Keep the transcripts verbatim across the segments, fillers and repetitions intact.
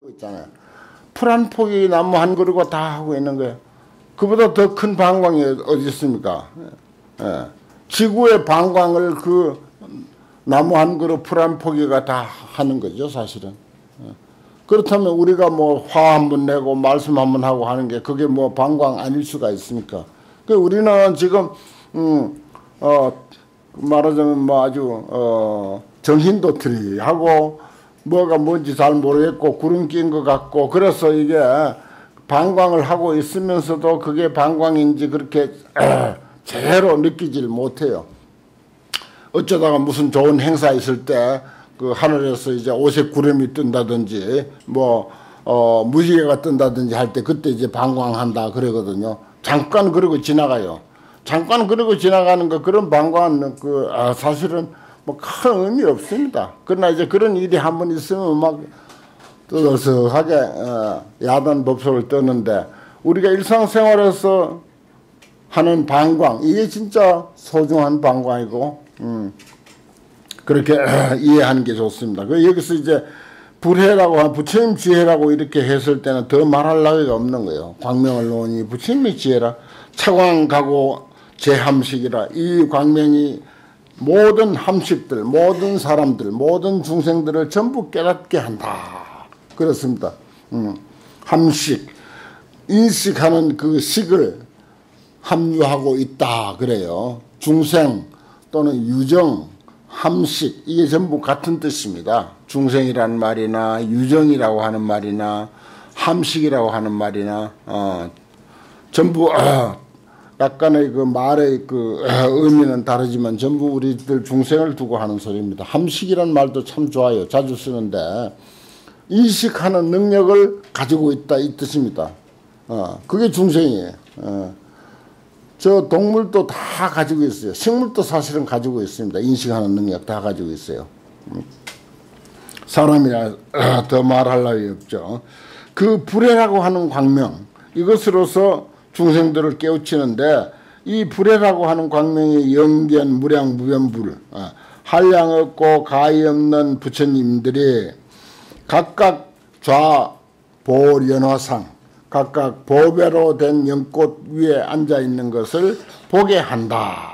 있잖아요. 풀 한 포기 나무 한 그루가 다 하고 있는 거예요. 그보다 더 큰 방광이 어디 있습니까? 예. 지구의 방광을 그 나무 한 그루 풀 한 포기가 다 하는 거죠, 사실은. 예. 그렇다면 우리가 뭐 화 한 번 내고 말씀 한 번 하고 하는 게 그게 뭐 방광 아닐 수가 있습니까? 그 우리는 지금 음, 어, 말하자면 뭐 아주 어, 정신도틀이 하고 뭐가 뭔지 잘 모르겠고 구름 낀 것 같고 그래서 이게 방광을 하고 있으면서도 그게 방광인지 그렇게 제대로 느끼질 못해요. 어쩌다가 무슨 좋은 행사 있을 때 그 하늘에서 이제 오색 구름이 뜬다든지 뭐 어 무지개가 뜬다든지 할 때 그때 이제 방광한다 그러거든요. 잠깐 그러고 지나가요. 잠깐 그러고 지나가는 거 그런 방광은 그 아, 사실은 뭐 큰 의미 없습니다. 그러나 이제 그런 일이 한 번 있으면 막 떠들썩하게 어, 야단 법석을 떠는데 우리가 일상생활에서 하는 방광 이게 진짜 소중한 방광이고 음, 그렇게 이해하는 게 좋습니다. 그 여기서 이제 불해라고 부처님 지혜라고 이렇게 했을 때는 더 말할 나위가 없는 거예요. 광명을 놓으니 부처님의 지혜라 차광가고 제함식이라 이 광명이 모든 함식들, 모든 사람들, 모든 중생들을 전부 깨닫게 한다. 그렇습니다. 음, 함식, 인식하는 그 식을 함유하고 있다. 그래요. 중생 또는 유정, 함식 이게 전부 같은 뜻입니다. 중생이라는 말이나 유정이라고 하는 말이나 함식이라고 하는 말이나 어, 전부 어, 약간의 그 말의 그 의미는 다르지만 전부 우리들 중생을 두고 하는 소리입니다. 함식이란 말도 참 좋아요. 자주 쓰는데 인식하는 능력을 가지고 있다 이 뜻입니다. 어, 그게 중생이에요. 어. 저 동물도 다 가지고 있어요. 식물도 사실은 가지고 있습니다. 인식하는 능력 다 가지고 있어요. 사람이라 더 말할 나위 없죠. 그 불해라고 하는 광명 이것으로서 중생들을 깨우치는데 이 불해라고 하는 광명이 영견, 무량, 무변불 한량 없고 가히 없는 부처님들이 각각 좌보련화상 각각 보배로 된 연꽃 위에 앉아있는 것을 보게 한다.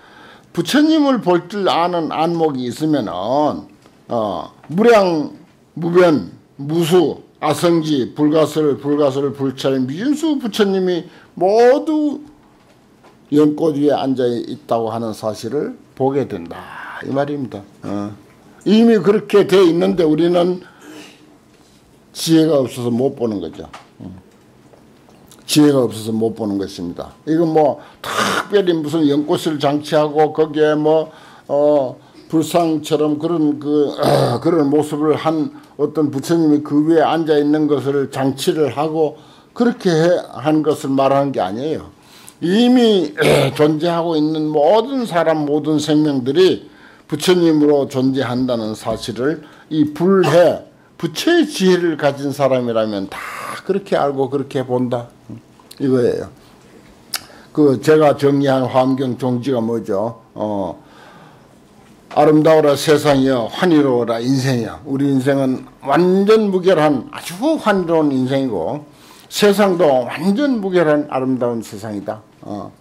부처님을 볼 줄 아는 안목이 있으면은 어, 무량, 무변, 무수, 아성지, 불가설, 불가설, 불찰, 미진수 부처님이 모두 연꽃 위에 앉아 있다고 하는 사실을 보게 된다. 이 말입니다. 어. 이미 그렇게 돼 있는데 우리는 지혜가 없어서 못 보는 거죠. 어. 지혜가 없어서 못 보는 것입니다. 이건 뭐 특별히 무슨 연꽃을 장치하고 거기에 뭐 어, 불상처럼 그런 그 어, 그런 모습을 한 어떤 부처님이 그 위에 앉아 있는 것을 장치를 하고 그렇게 한 것을 말하는 게 아니에요. 이미 존재하고 있는 모든 사람 모든 생명들이 부처님으로 존재한다는 사실을 이 불해 부처의 지혜를 가진 사람이라면 다 그렇게 알고 그렇게 본다 이거예요. 그 제가 정리한 화엄경 종지가 뭐죠? 어, 아름다워라 세상이여 환희로워라 인생이여. 우리 인생은 완전 무결한 아주 환희로운 인생이고 세상도 완전 무결한 아름다운 세상이다. 어.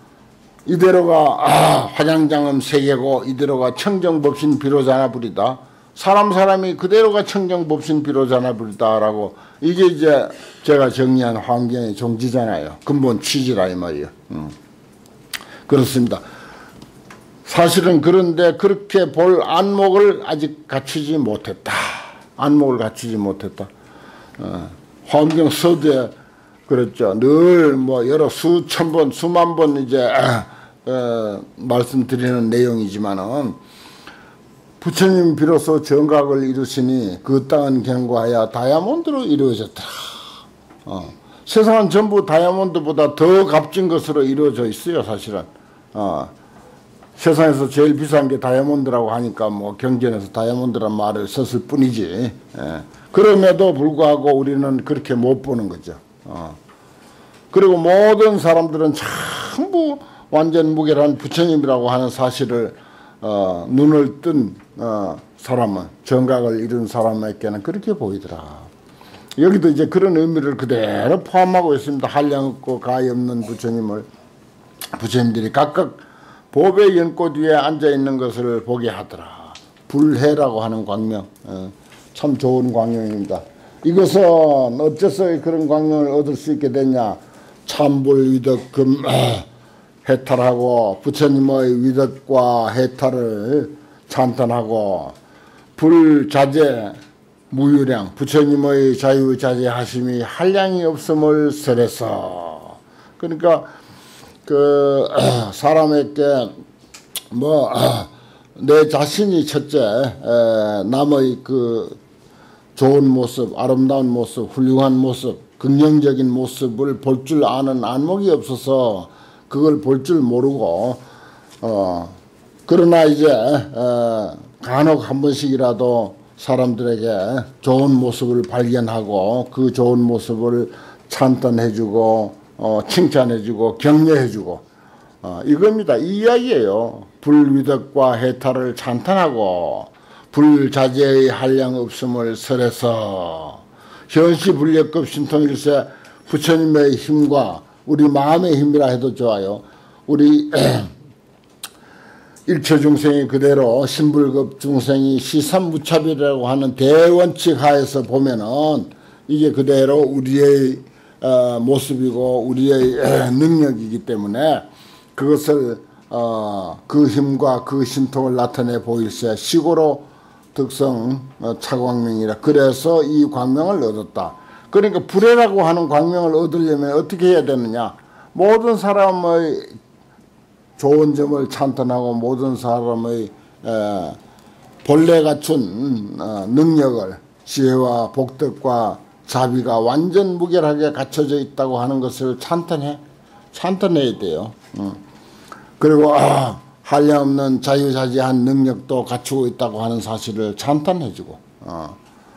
이대로가 아, 화장장엄 세계고 이대로가 청정법신 비로자나불이다. 사람 사람이 그대로가 청정법신 비로자나불이다라고 이게 이제 제가 정리한 환경의 종지잖아요. 근본 취지라 이 말이에요. 음. 그렇습니다. 사실은 그런데 그렇게 볼 안목을 아직 갖추지 못했다. 안목을 갖추지 못했다. 어. 환경 서두에 그랬죠. 늘 뭐 여러 수천 번, 수만 번 이제 어, 말씀드리는 내용이지만은 부처님 비로소 정각을 이루시니 그 땅은 경과하여 다이아몬드로 이루어졌다. 어. 세상은 전부 다이아몬드보다 더 값진 것으로 이루어져 있어요, 사실은. 어. 세상에서 제일 비싼 게 다이아몬드라고 하니까 뭐 경전에서 다이아몬드란 말을 썼을 뿐이지. 예. 그럼에도 불구하고 우리는 그렇게 못 보는 거죠. 어. 그리고 모든 사람들은 전부 완전 무결한 부처님이라고 하는 사실을 어, 눈을 뜬 어, 사람은 정각을 이룬 사람에게는 그렇게 보이더라. 여기도 이제 그런 의미를 그대로 포함하고 있습니다. 한량 없고 가히 없는 부처님을 부처님들이 각각 보배 연꽃 위에 앉아 있는 것을 보게 하더라. 불해라고 하는 광명, 어, 참 좋은 광명입니다. 이것은 어째서 그런 광명을 얻을 수 있게 됐냐? 참불 위덕금 해탈하고 부처님의 위덕과 해탈을 찬탄하고 불자재 무유량 부처님의 자유자재하심이 한량이 없음을 설해서, 그러니까 그 사람에게 뭐 내 자신이 첫째 남의 그 좋은 모습, 아름다운 모습, 훌륭한 모습, 긍정적인 모습을 볼 줄 아는 안목이 없어서 그걸 볼 줄 모르고 어 그러나 이제 어, 간혹 한 번씩이라도 사람들에게 좋은 모습을 발견하고 그 좋은 모습을 찬탄해주고 어, 칭찬해주고 격려해주고 어, 이겁니다. 이 이야기예요. 불위덕과 해탈을 찬탄하고 불자재의 한량 없음을 설해서 현시 불력급 신통일세 부처님의 힘과 우리 마음의 힘이라 해도 좋아요. 우리 일처 중생이 그대로 신불급 중생이 시삼무차별이라고 하는 대원칙 하에서 보면은 이게 그대로 우리의 어, 모습이고 우리의 에, 능력이기 때문에 그것을 어, 그 힘과 그 신통을 나타내 보일세 시고로 득성 어, 차광명이라. 그래서 이 광명을 얻었다. 그러니까 불해라고 하는 광명을 얻으려면 어떻게 해야 되느냐? 모든 사람의 좋은 점을 찬탄하고 모든 사람의 에, 본래 갖춘 어, 능력을 지혜와 복덕과 자비가 완전 무결하게 갖춰져 있다고 하는 것을 찬탄해 찬탄해야 돼요. 음. 그리고 아, 한량없는 자유자재한 능력도 갖추고 있다고 하는 사실을 찬탄해주고 어.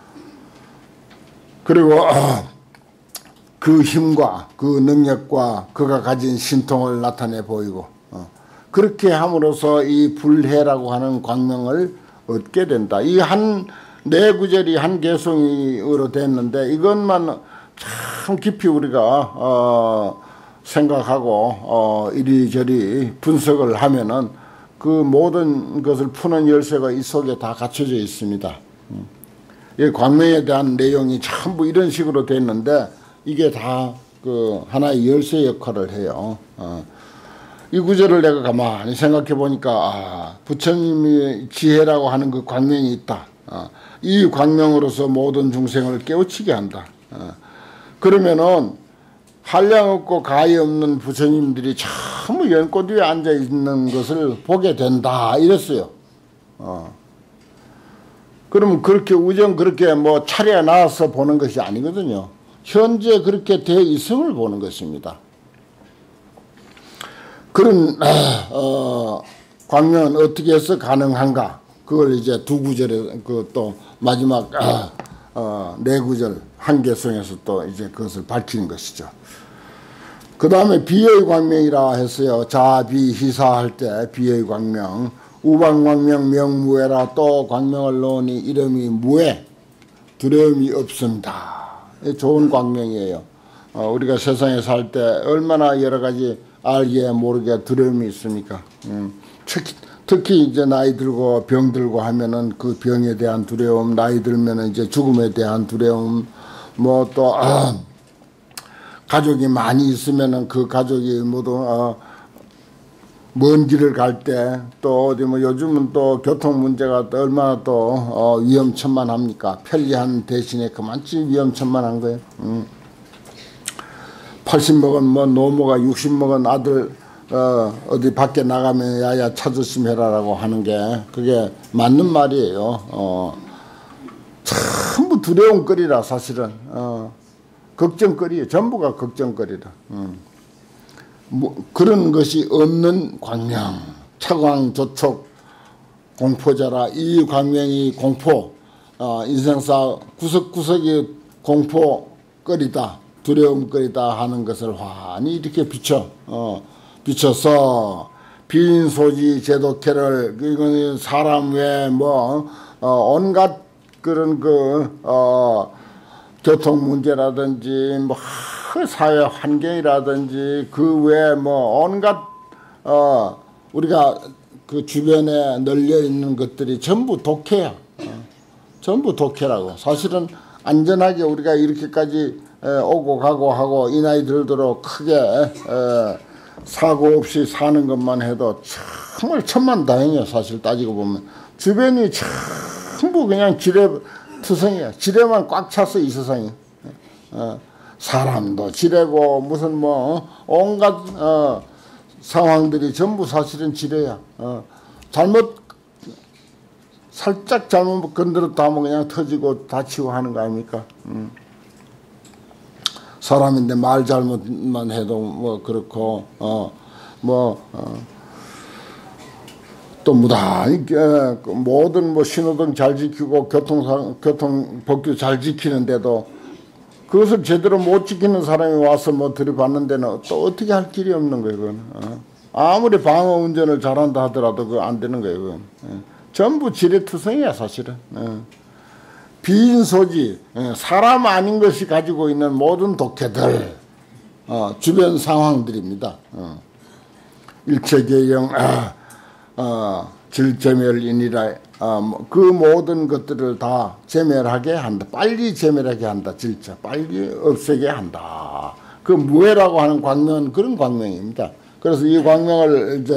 그리고 어, 그 힘과 그 능력과 그가 가진 신통을 나타내 보이고 어. 그렇게 함으로써 이 불해라고 하는 광명을 얻게 된다. 이 한 네 구절이 한 개송이로 됐는데 이것만 참 깊이 우리가 어, 생각하고 어, 이리저리 분석을 하면은 그 모든 것을 푸는 열쇠가 이 속에 다 갖춰져 있습니다. 음. 이 광명에 대한 내용이 전부 이런 식으로 됐는데 이게 다 그 하나의 열쇠 역할을 해요. 어. 이 구절을 내가 가만히 생각해 보니까 아, 부처님이 지혜라고 하는 그 광명이 있다. 어. 이 광명으로서 모든 중생을 깨우치게 한다. 어. 그러면은 한량 없고 가히 없는 부처님들이 전부 연꽃 위에 앉아 있는 것을 보게 된다 이랬어요. 어. 그러면 그렇게 우정 그렇게 뭐 차례에 나와서 보는 것이 아니거든요. 현재 그렇게 돼 있음을 보는 것입니다. 그런 어, 광명은 어떻게 해서 가능한가? 그걸 이제 두 구절에 그 또 마지막 어, 네 구절 한 개송에서 또 이제 그것을 밝히는 것이죠. 그 다음에 비의 광명이라 했어요. 자비희사할 때 비의 광명, 우방광명 명무해라. 또 광명을 넣으니 이름이 무해, 두려움이 없습니다. 좋은 광명이에요. 어, 우리가 세상에 살 때 얼마나 여러 가지 알게 모르게 두려움이 있습니까? 음, 특히, 특히 이제 나이 들고 병 들고 하면은 그 병에 대한 두려움, 나이 들면은 이제 죽음에 대한 두려움, 뭐 또 아, 가족이 많이 있으면은 그 가족이 모두 어, 먼 길을 갈 때 또 어디 뭐 요즘은 또 교통 문제가 또 얼마나 또 어, 위험천만합니까? 편리한 대신에 그만치 위험천만한 거예요. 음. 팔십 먹은 뭐 노모가 육십 먹은 아들 어, 어디 밖에 나가면 야야 차 조심해라라고 하는 게 그게 맞는 말이에요. 어, 전부 두려움거리라 사실은. 어, 걱정거리예요. 전부가 걱정거리라. 음. 뭐 그런 것이 없는 광명, 차광조촉 공포자라. 이 광명이 공포, 어, 인생사 구석구석이 공포거리다, 두려움거리다 하는 것을 환히 이렇게 비춰 어, 비춰서 빈소지 제도캐를 이건 사람 외에 뭐 어, 온갖 그런 그 어, 교통 문제라든지 뭐 사회 환경이라든지 그 외에 뭐 온갖 어 우리가 그 주변에 널려 있는 것들이 전부 독해야. 어. 전부 독해라고. 사실은 안전하게 우리가 이렇게까지 에, 오고 가고 하고 이 나이 들도록 크게 에, 사고 없이 사는 것만 해도 정말 천만다행이야. 사실 따지고 보면 주변이 전부 그냥 지뢰투성이야. 지뢰만 꽉 찼어 이 세상이. 어, 사람도 지뢰고 무슨 뭐 온갖 어, 상황들이 전부 사실은 지뢰야. 어, 잘못 살짝 잘못 건드렸다 하면 그냥 터지고 다치고 하는 거 아닙니까? 음. 사람인데 말 잘못만 해도 뭐 그렇고 어 뭐 어, 또 무단히 모든 뭐 신호등 잘 지키고 교통 교통 법규 잘 지키는데도 그것을 제대로 못 지키는 사람이 와서 뭐 들이받는 데는 또 어떻게 할 길이 없는 거예요. 그건. 어. 아무리 방어 운전을 잘한다 하더라도 그거 안 되는 거예요. 그건. 어. 전부 지뢰투성이야 사실은. 어. 비인소지 사람 아닌 것이 가지고 있는 모든 독해들 어, 주변 상황들입니다. 어. 일체계영 아, 어, 질제멸이니라 어, 뭐, 그 모든 것들을 다 제멸하게 한다. 빨리 제멸하게 한다. 질자 빨리 없애게 한다. 그 무해라고 하는 광명은 그런 광명입니다. 그래서 이 광명을 이제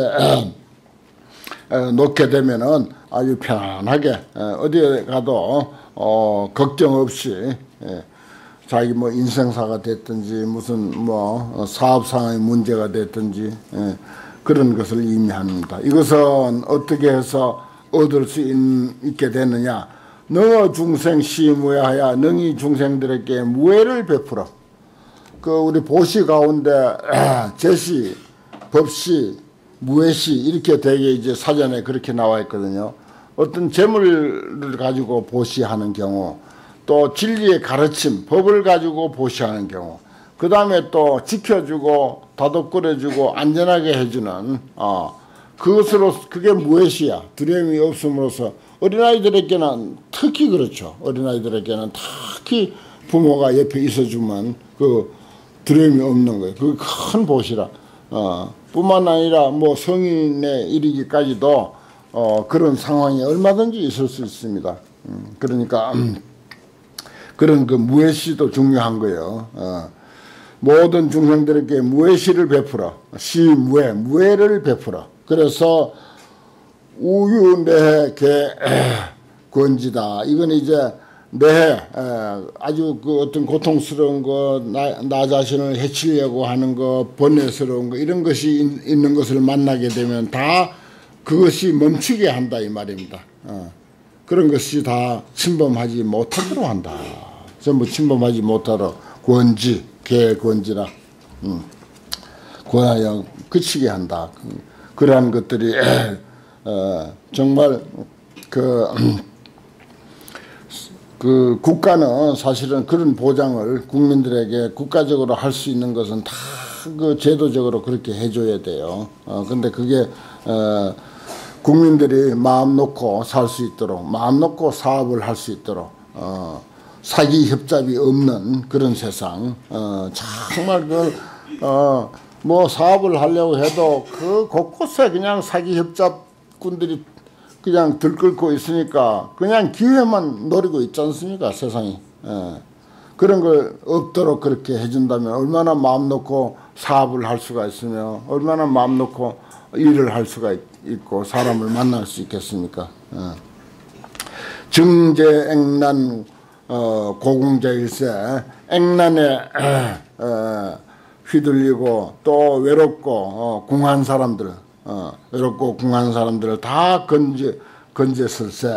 어, 놓게 되면은 아주 편안하게 어, 어디에 가도 어, 걱정 없이 예, 자기 뭐 인생사가 됐든지 무슨 뭐 어, 사업상의 문제가 됐든지 예, 그런 것을 의미합니다. 이것은 어떻게 해서 얻을 수 있, 있게 되느냐? 능어 중생 시무야하야 능이 중생들에게 무해를 베풀어. 그 우리 보시 가운데 제시, 법시, 무해시 이렇게 되게 이제 사전에 그렇게 나와 있거든요. 어떤 재물을 가지고 보시하는 경우, 또 진리의 가르침, 법을 가지고 보시하는 경우, 그 다음에 또 지켜주고 다독거려주고 안전하게 해주는 어, 그것으로 그게 무엇이야. 두려움이 없음으로써 어린아이들에게는 특히 그렇죠. 어린아이들에게는 특히 부모가 옆에 있어주면 그 두려움이 없는 거예요. 그 큰 보시라. 어, 뿐만 아니라 뭐 성인에 이르기까지도 어, 그런 상황이 얼마든지 있을 수 있습니다. 음, 그러니까 음, 그런 그 무해시도 중요한 거예요. 어, 모든 중생들에게 무해시를 베풀어. 시무해, 무해를 베풀어. 그래서 우유내해 개 권지다. 이건 이제 내 아주 그 어떤 고통스러운 거, 나, 나 자신을 해치려고 하는 거, 번뇌스러운 거 이런 것이 있, 있는 것을 만나게 되면 다 그것이 멈추게 한다 이 말입니다. 어. 그런 것이 다 침범하지 못하도록 한다. 전부 침범하지 못하도록 권지, 개 권지라 음. 권하여 그치게 한다. 그러한 것들이 어, 정말 그, 그 국가는 사실은 그런 보장을 국민들에게 국가적으로 할 수 있는 것은 다 그 제도적으로 그렇게 해줘야 돼요. 어, 근데 그게 어, 국민들이 마음 놓고 살 수 있도록, 마음 놓고 사업을 할 수 있도록, 어, 사기 협잡이 없는 그런 세상, 어, 정말 그, 어, 뭐 사업을 하려고 해도 그 곳곳에 그냥 사기 협잡꾼들이 그냥 들끓고 있으니까 그냥 기회만 노리고 있지 않습니까, 세상이. 예. 그런 걸 없도록 그렇게 해준다면 얼마나 마음 놓고 사업을 할 수가 있으며 얼마나 마음 놓고 일을 할 수가 있고 사람을 만날 수 있겠습니까? 예. 증제액난 어, 고궁자일세 액난에 에, 에, 휘둘리고 또 외롭고 어, 궁한 사람들 어, 외롭고 궁한 사람들을 다 건져 건졌을세.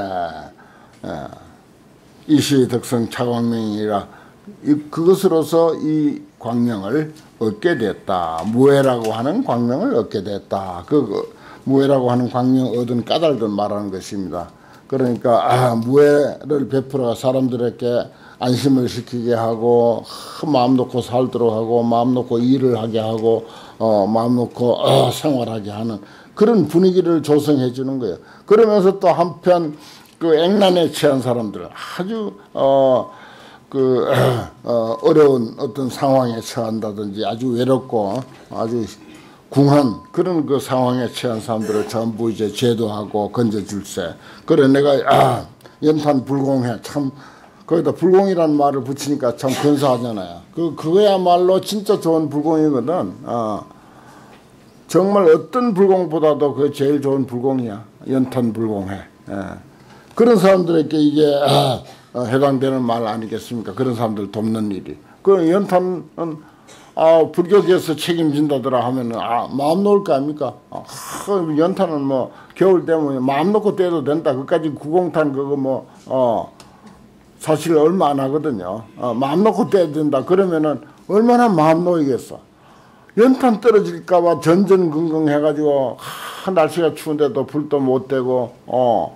이시 덕성 차광명이라 이, 그것으로서 이 광명을 얻게 됐다. 무해라고 하는 광명을 얻게 됐다. 그, 그 무해라고 하는 광명 얻은 까닭을 말하는 것입니다. 그러니까 아, 무해를 베풀어 사람들에게 안심을 시키게 하고 마음 놓고 살도록 하고 마음 놓고 일을 하게 하고 어, 마음 놓고 어, 생활하게 하는 그런 분위기를 조성해 주는 거예요. 그러면서 또 한편 그 액난에 취한 사람들 아주 어, 그 어, 어려운 어떤 상황에 처한다든지 아주 외롭고 아주 궁한 그런 그 상황에 처한 사람들을 전부 이제 제도하고 건져줄세. 그래 내가 아, 연탄 불공해 참 거기다 불공이라는 말을 붙이니까 참 근사하잖아요. 그 그거야말로 진짜 좋은 불공이거든. 어. 정말 어떤 불공보다도 그 제일 좋은 불공이야. 연탄 불공해. 예. 그런 사람들에게 이게 아, 어, 해당되는 말 아니겠습니까? 그런 사람들 돕는 일이. 그 연탄은 아, 불교계에서 책임진다더라 하면은 아, 마음 놓을 거 아닙니까? 아, 연탄은 뭐 겨울 되면 마음 놓고 떼도 된다. 그까지 구공탄 그거 뭐 어, 사실 얼마 안 하거든요. 어, 마음 놓고 떼야 된다. 그러면은 얼마나 마음 놓이겠어. 연탄 떨어질까봐 전전긍긍 해가지고 하, 날씨가 추운데도 불도 못 떼고 어.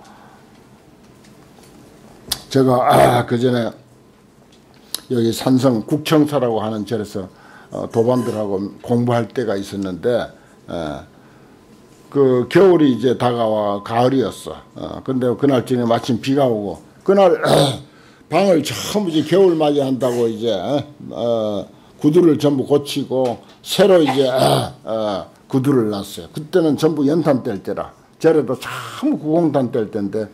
제가 아, 그 전에 여기 산성 국청사라고 하는 절에서 어, 도반들하고 공부할 때가 있었는데 에, 그 겨울이 이제 다가와 가을이었어. 어, 근데 그날 저녁에 마침 비가 오고 그날 에, 방을 전부 이제 겨울 맞이한다고 이제 어, 구두를 전부 고치고 새로 이제 에, 어, 구두를 놨어요. 그때는 전부 연탄 뗄 때라 절에도 참 구공탄 뗄 때인데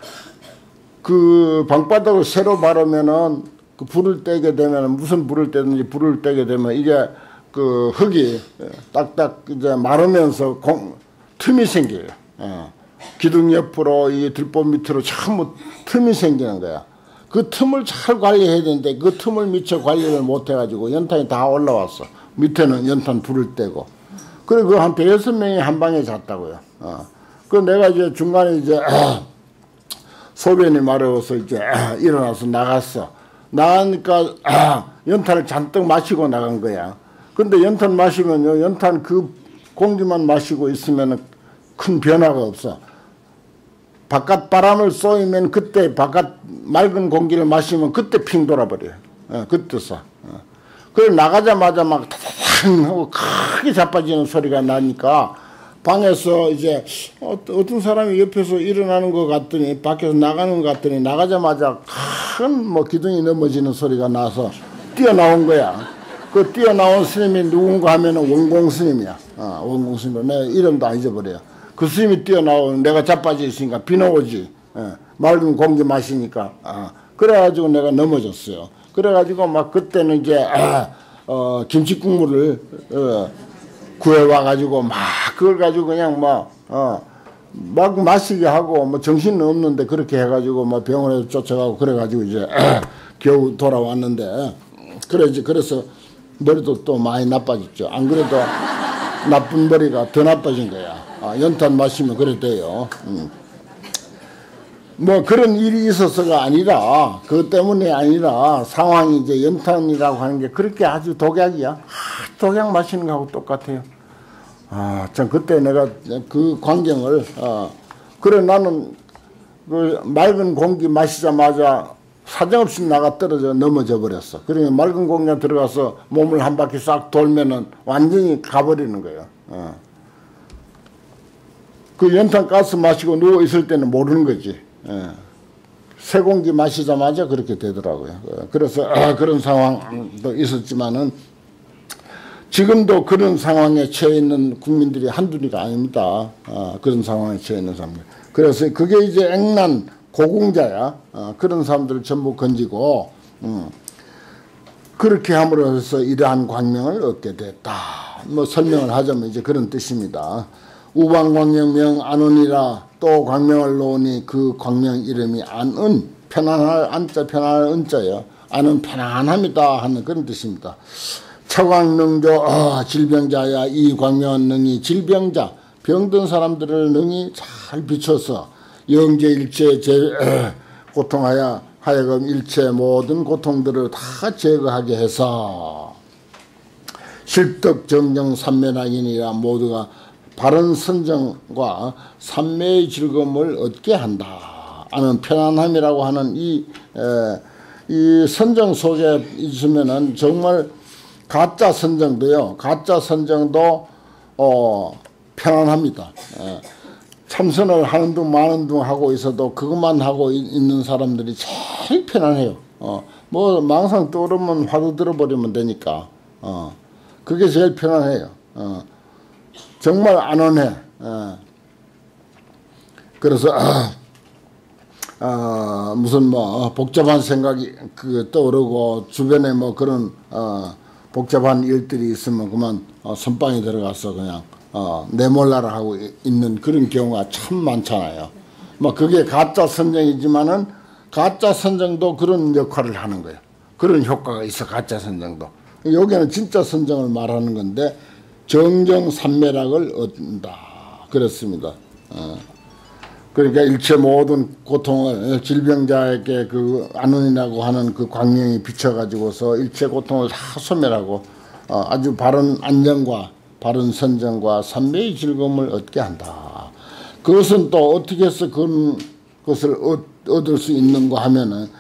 그 방바닥을 새로 바르면은 그 불을 떼게 되면 무슨 불을 떼든지 불을 떼게 되면 이게 그 흙이 딱딱 이제 마르면서 공, 틈이 생겨요. 어. 기둥 옆으로 이 들보 밑으로 전부 틈이 생기는 거야. 그 틈을 잘 관리해야 되는데 그 틈을 미처 관리를 못 해가지고 연탄이 다 올라왔어. 밑에는 연탄 불을 떼고. 그리고 한 대여섯 명이 한 방에 잤다고요. 어. 그 내가 이제 중간에 이제 소변이 마려워서 이제 일어나서 나갔어. 나가니까 연탄을 잔뜩 마시고 나간 거야. 근데 연탄 마시면요, 연탄 그 공기만 마시고 있으면 큰 변화가 없어. 바깥 바람을 쏘이면 그때 바깥 맑은 공기를 마시면 그때 핑 돌아버려요. 어, 그때서. 어. 그래 나가자마자 막 타다당 하고 크게 자빠지는 소리가 나니까 방에서 이제 어떤 사람이 옆에서 일어나는 것 같더니 밖에서 나가는 것 같더니 나가자마자 큰 뭐 기둥이 넘어지는 소리가 나서 뛰어나온 거야. 그 뛰어나온 스님이 누군가 하면은 원공 스님이야. 어, 원공 스님. 내 이름도 안 잊어버려요. 그 스님이 뛰어나오면 내가 자빠져 있으니까 비 나오지. 어, 맑은 공기 마시니까. 어, 그래가지고 내가 넘어졌어요. 그래가지고 막 그때는 이제 아, 어, 김치국물을 어, 구해와가지고 막 그걸 가지고 그냥 막, 어, 막 마시게 하고 뭐 정신은 없는데 그렇게 해가지고 뭐 병원에 쫓아가고 그래가지고 이제 겨우 돌아왔는데 그래 이제 그래서 머리도 또 많이 나빠졌죠. 안 그래도 나쁜 머리가 더 나빠진 거야. 아, 연탄 마시면 그래 돼요. 음. 뭐 그런 일이 있어서가 아니라 그것 때문에 아니라 상황이 이제 연탄이라고 하는 게 그렇게 아주 독약이야. 아, 독약 마시는 거하고 똑같아요. 아, 참 그때 내가 그 광경을 어, 그래 나는 그 맑은 공기 마시자마자 사정없이 나가 떨어져 넘어져 버렸어. 그러면 맑은 공기에 들어가서 몸을 한 바퀴 싹 돌면은 완전히 가버리는 거예요. 어. 그 연탄 가스 마시고 누워 있을 때는 모르는 거지. 예. 새 공기 마시자마자 그렇게 되더라고요. 그래서 아, 그런 상황도 있었지만은 지금도 그런 상황에 처해 있는 국민들이 한둘이가 아닙니다. 아, 그런 상황에 처해 있는 사람들. 그래서 그게 이제 액난 고궁자야. 아, 그런 사람들을 전부 건지고 음, 그렇게 함으로써 이러한 광명을 얻게 됐다. 뭐 설명을 하자면 이제 그런 뜻입니다. 우방광명명 안은이라 또 광명을 놓으니 그 광명 이름이 안은 편안할 안자 편안할 은자예요. 안은 편안합니다 하는 그런 뜻입니다. 처광능조 아, 질병자야 이 광명은 능히 질병자 병든 사람들을 능히 잘 비춰서 영재일체 제, 에, 고통하여 하여금 일체 모든 고통들을 다 제거하게 해서 실덕정정 삼면학이니라 모두가 바른 선정과 삼매의 즐거움을 얻게 한다 하는 편안함이라고 하는 이, 에, 이 선정 속에 있으면은 정말 가짜 선정도요. 가짜 선정도 어, 편안합니다. 에, 참선을 하는 둥 마는 둥 하고 있어도 그것만 하고 이, 있는 사람들이 제일 편안해요. 어, 뭐 망상 떠오르면 화두 들어버리면 되니까. 어, 그게 제일 편안해요. 어, 정말 안온해. 어. 그래서 아, 아, 무슨 뭐 복잡한 생각이 그 떠오르고 주변에 뭐 그런 어, 복잡한 일들이 있으면 그만 어, 선방에 들어가서 그냥 어, 내몰라라 하고 있는 그런 경우가 참 많잖아요. 뭐 그게 가짜 선정이지만은 가짜 선정도 그런 역할을 하는 거예요. 그런 효과가 있어. 가짜 선정도. 여기는 진짜 선정을 말하는 건데 정정삼매락을 얻는다. 그렇습니다. 어. 그러니까 일체 모든 고통을 질병자에게 그 안원이라고 하는 그 광명이 비춰가지고서 일체 고통을 다 소멸하고 어, 아주 바른 안정과 바른 선정과 삼매의 즐거움을 얻게 한다. 그것은 또 어떻게 해서 그것을 얻, 얻을 수 있는가 하면은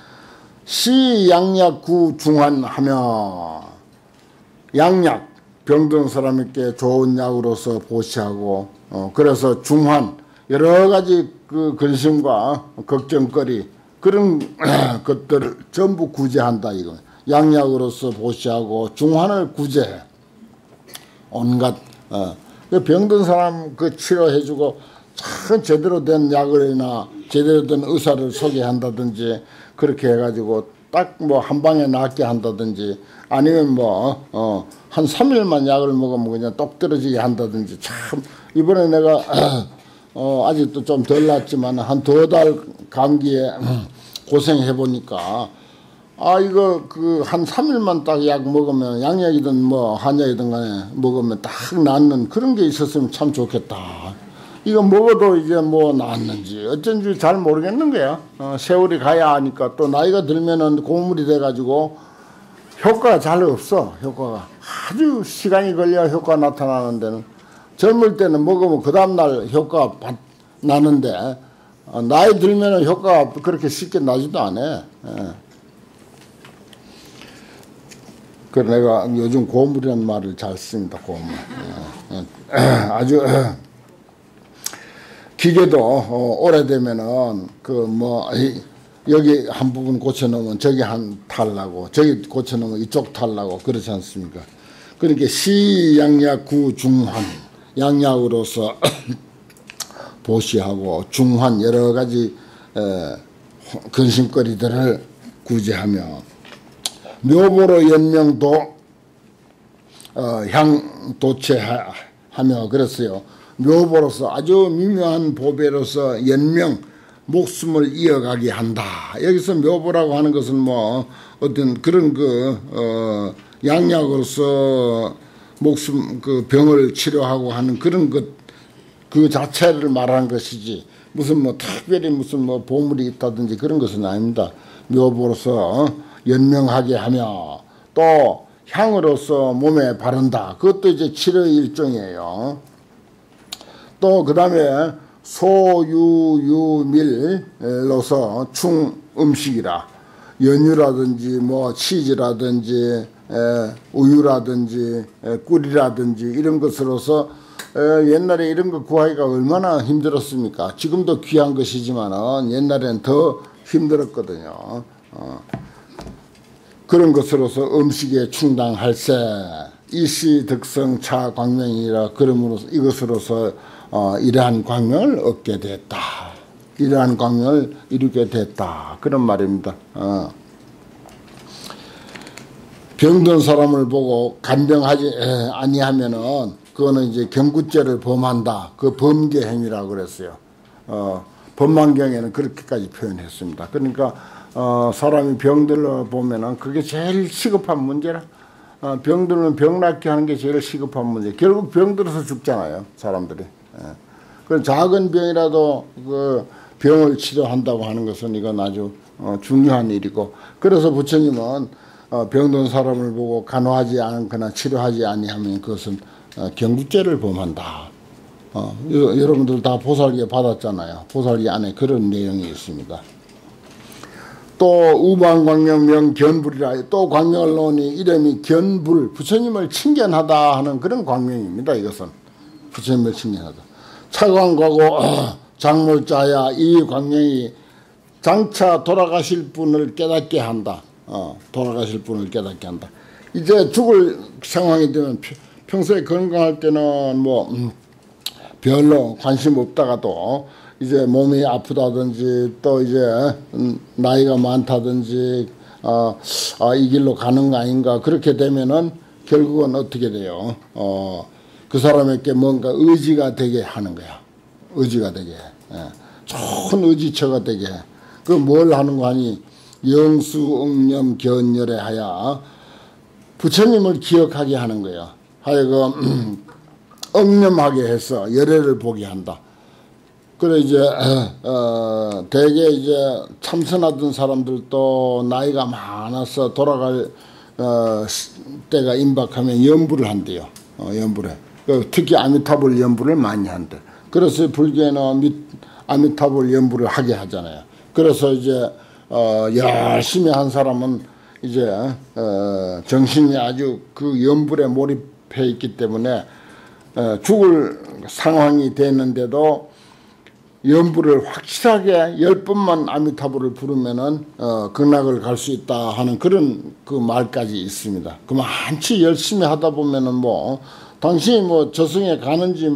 시양약구 중환하며 양약 병든 사람에게 좋은 약으로서 보시하고 어, 그래서 중환 여러 가지 그 근심과 걱정거리 그런 것들을 전부 구제한다 이거. 양약으로서 보시하고 중환을 구제해. 온갖 어, 병든 사람 그 치료해주고 참 제대로 된 약을이나 제대로 된 의사를 소개한다든지 그렇게 해가지고 딱 뭐 한 방에 낫게 한다든지 아니면 뭐 어, 한 삼 일만 약을 먹으면 그냥 똑 떨어지게 한다든지 참 이번에 내가 어, 아직도 좀 덜 낫지만 한 두 달 감기에 고생해 보니까 아 이거 그 한 삼 일만 딱 약 먹으면 양약이든 뭐 한약이든 간에 먹으면 딱 낫는 그런 게 있었으면 참 좋겠다. 이거 먹어도 이제 뭐 낫는지 어쩐지 잘 모르겠는 거야. 어, 세월이 가야 하니까 또 나이가 들면은 고물이 돼가지고 효과가 잘 없어. 효과가 아주 시간이 걸려야 효과가 나타나는 데는 젊을 때는 먹으면 그 다음날 효과가 나는데 어, 나이 들면은 효과가 그렇게 쉽게 나지도 않아. 예. 그래 내가 요즘 고물이라는 말을 잘 씁니다. 고물. 예. 예. 아주 기계도 어, 오래되면은 그 뭐 여기 한 부분 고쳐놓으면 저기 한 탈나고 저기 고쳐놓으면 이쪽 탈나고 그렇지 않습니까? 그러니까 시양약 구중환 양약으로서 보시하고 중환 여러 가지 에, 근심거리들을 구제하며 묘보로 연명도 어, 향도체하며 그랬어요. 묘보로서 아주 미묘한 보배로서 연명 목숨을 이어가게 한다. 여기서 묘보라고 하는 것은 뭐 어떤 그런 그 어, 양약으로서 목숨 그 병을 치료하고 하는 그런 것 그 자체를 말하는 것이지 무슨 뭐 특별히 무슨 뭐 보물이 있다든지 그런 것은 아닙니다. 묘보로서 연명하게 하며 또 향으로서 몸에 바른다. 그것도 이제 치료의 일종이에요. 또 그 다음에 소유유밀로서 충 음식이라 연유라든지 뭐 치즈라든지 에, 우유라든지 에, 꿀이라든지 이런 것으로서 에, 옛날에 이런 거 구하기가 얼마나 힘들었습니까? 지금도 귀한 것이지만 옛날에는 더 힘들었거든요. 어. 그런 것으로서 음식에 충당할세 일시 득성 차 광명이라 그러므로서 이것으로서 어, 이러한 광명을 얻게 됐다. 이러한 광명을 이루게 됐다. 그런 말입니다. 어. 병든 사람을 보고 간병하지 에, 아니하면은 그거는 이제 경구죄를 범한다. 그 범계 행위라고 그랬어요. 어, 법망경에는 그렇게까지 표현했습니다. 그러니까 어, 사람이 병들어 보면은 그게 제일 시급한 문제라. 어, 병들면 병 낫게 하는 게 제일 시급한 문제. 결국 병들어서 죽잖아요, 사람들이. 예. 그 작은 병이라도 그 병을 치료한다고 하는 것은 이건 아주 어, 중요한 일이고. 그래서 부처님은 어, 병든 사람을 보고 간호하지 않거나 치료하지 아니하면 그것은 어, 경구죄를 범한다. 어, 여러분들 다 보살기 받았잖아요. 보살기 안에 그런 내용이 있습니다. 또 우방광명명 견불이라 또 광명을 놓으니 이름이 견불 부처님을 칭견하다 하는 그런 광명입니다. 이것은 부처님을 칭견하다. 차관 가고 어, 장물자야 이 광명이 장차 돌아가실 분을 깨닫게 한다. 어, 돌아가실 분을 깨닫게 한다. 이제 죽을 상황이 되면 평소에 건강할 때는 뭐 음, 별로 관심 없다가도 이제 몸이 아프다든지 또 이제 음, 나이가 많다든지 어, 아, 이 길로 가는 거 아닌가 그렇게 되면은 결국은 어떻게 돼요? 어, 그 사람에게 뭔가 의지가 되게 하는 거야. 의지가 되게. 예. 좋은 의지처가 되게. 그 뭘 하는 거 하니 영수 응념 견열에 하야 부처님을 기억하게 하는 거야. 하여금 응념하게 해서 열애를 보게 한다. 그래 이제 어, 대개 이제 참선하던 사람들도 나이가 많아서 돌아갈 어, 때가 임박하면 연부를 한대요. 어, 연부를 해. 특히 아미타불 연부를 많이 한대. 그래서 불교에는 아미타불 연부를 하게 하잖아요. 그래서 이제 어, 열심히 한 사람은 이제 어, 정신이 아주 그 연불에 몰입해 있기 때문에 어, 죽을 상황이 됐는데도 연불을 확실하게 열 번만 아미타불을 부르면은 어, 극락을 갈 수 있다 하는 그런 그 말까지 있습니다. 그 많이 열심히 하다 보면은 뭐 당신이 뭐 저승에 가는지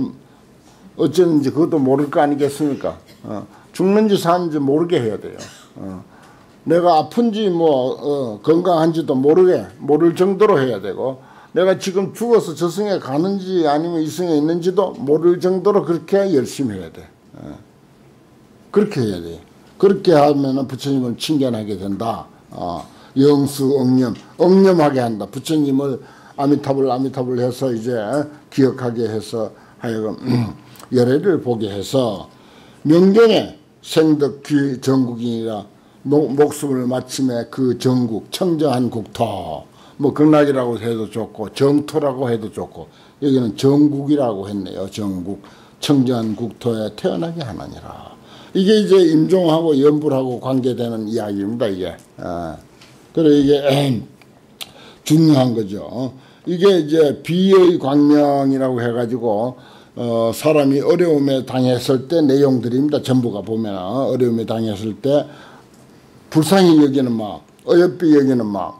어쩌는지 그것도 모를 거 아니겠습니까? 어, 죽는지 사는지 모르게 해야 돼요. 어, 내가 아픈지 뭐 어, 건강한지도 모르게 모를 정도로 해야 되고 내가 지금 죽어서 저승에 가는지 아니면 이승에 있는지도 모를 정도로 그렇게 열심히 해야 돼. 어, 그렇게 해야 돼. 그렇게 하면은 부처님을 칭견하게 된다. 어, 영수 응념 응념하게 한다. 부처님을 아미타불 아미타불 해서 이제 기억하게 해서 하여금 열애를 보게 해서 명경에 생덕귀 정국이니라 목숨을 마침에 그 정국 청정한 국토 뭐 극락이라고 해도 좋고 정토라고 해도 좋고 여기는 정국이라고 했네요. 정국 청정한 국토에 태어나게 하느니라. 이게 이제 임종하고 연불하고 관계되는 이야기입니다. 이게 아, 그래 이게 중요한 거죠. 이게 이제 비의 광명이라고 해가지고 어, 사람이 어려움에 당했을 때 내용들입니다. 전부가 보면 어려움에 당했을 때 불쌍히 여기는 마음, 어여삐 여기는 마음,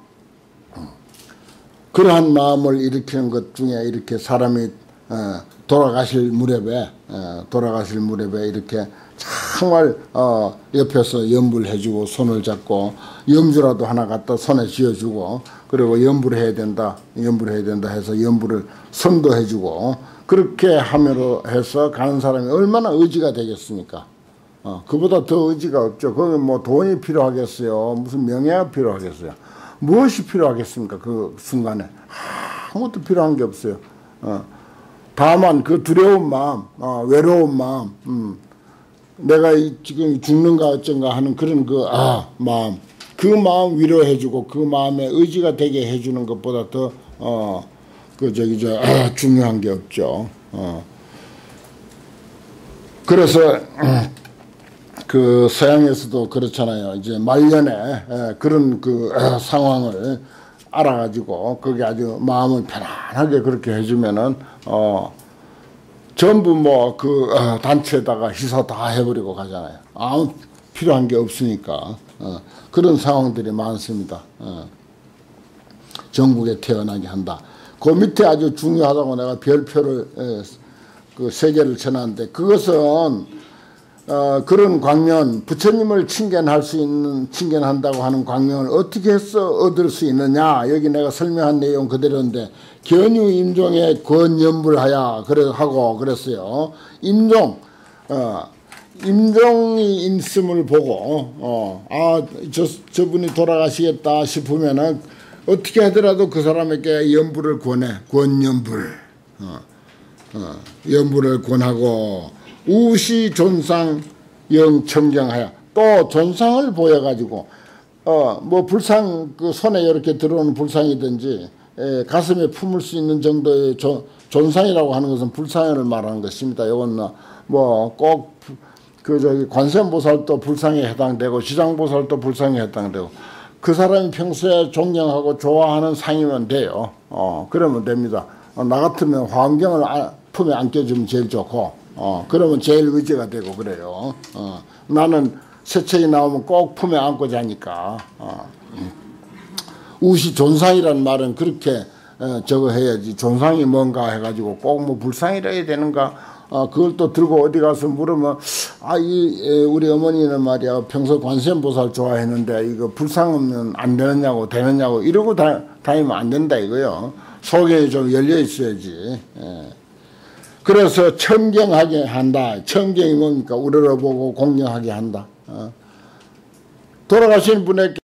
그러한 마음을 일으키는 것 중에 이렇게 사람이 어, 돌아가실 무렵에 어, 돌아가실 무렵에 이렇게 정말 어, 옆에서 연불해주고 손을 잡고 염주라도 하나 갖다 손에 쥐어주고 그리고 연불을 해야 된다, 연불을 해야 된다 해서 연불을 선도해주고 그렇게 함으로 해서 가는 사람이 얼마나 의지가 되겠습니까? 어, 그보다 더 의지가 없죠. 거기 뭐 돈이 필요하겠어요? 무슨 명예가 필요하겠어요? 무엇이 필요하겠습니까? 그 순간에 아무것도 필요한 게 없어요. 어, 다만 그 두려운 마음, 어, 외로운 마음, 음, 내가 이, 지금 죽는가 어쩐가 하는 그런 그 아, 마음, 그 마음 위로해주고 그 마음에 의지가 되게 해주는 것보다 더 어, 그 저기 저 아, 중요한 게 없죠. 어. 그래서 그 서양에서도 그렇잖아요. 이제 말년에 에, 그런 그 에, 상황을 알아가지고 거기 아주 마음을 편안하게 그렇게 해주면은 어 전부 뭐 그 어, 단체에다가 희사 다 해버리고 가잖아요. 아무 필요한 게 없으니까 어, 그런 상황들이 많습니다. 어. 전국에 태어나게 한다. 그 밑에 아주 중요하다고 내가 별표를 에, 그 세 개를 쳐놨는데 그것은 어, 그런 광명, 부처님을 칭견할 수 있는, 칭견한다고 하는 광명을 어떻게 해서 얻을 수 있느냐. 여기 내가 설명한 내용 그대로인데, 견유 임종에 권연불하야, 그래, 하고 그랬어요. 임종, 어, 임종이 있음을 보고, 어, 아, 저, 저분이 돌아가시겠다 싶으면은, 어떻게 하더라도 그 사람에게 연불을 권해. 권연불. 어, 어, 연불을 권하고, 우시 존상 영청정하여 또 존상을 보여가지고 어 뭐 불상 그 손에 이렇게 들어오는 불상이든지 에, 가슴에 품을 수 있는 정도의 조, 존상이라고 하는 것은 불상을 말하는 것입니다. 이건 뭐 꼭 그 저기 관세음보살도 불상에 해당되고 지장보살도 불상에 해당되고 그 사람이 평소에 존경하고 좋아하는 상이면 돼요. 어 그러면 됩니다. 어, 나 같으면 화엄경을 아, 품에 안겨주면 제일 좋고 어, 그러면 제일 의지가 되고 그래요. 어, 나는 새 책이 나오면 꼭 품에 안고 자니까. 어. 우시 존상이란 말은 그렇게 어, 저거 해야지. 존상이 뭔가 해가지고 꼭 뭐 불상이라 해야 되는가. 어, 그걸 또 들고 어디 가서 물으면, 아, 이, 에, 우리 어머니는 말이야, 평소 관세음보살 좋아했는데, 이거 불상 없는 안 되느냐고, 되느냐고, 이러고 다, 다니면 안 된다, 이거요. 속에 좀 열려 있어야지. 예. 그래서 청경하게 한다. 청경이 뭡니까? 우러러보고 공경하게 한다. 어. 돌아가신 분에게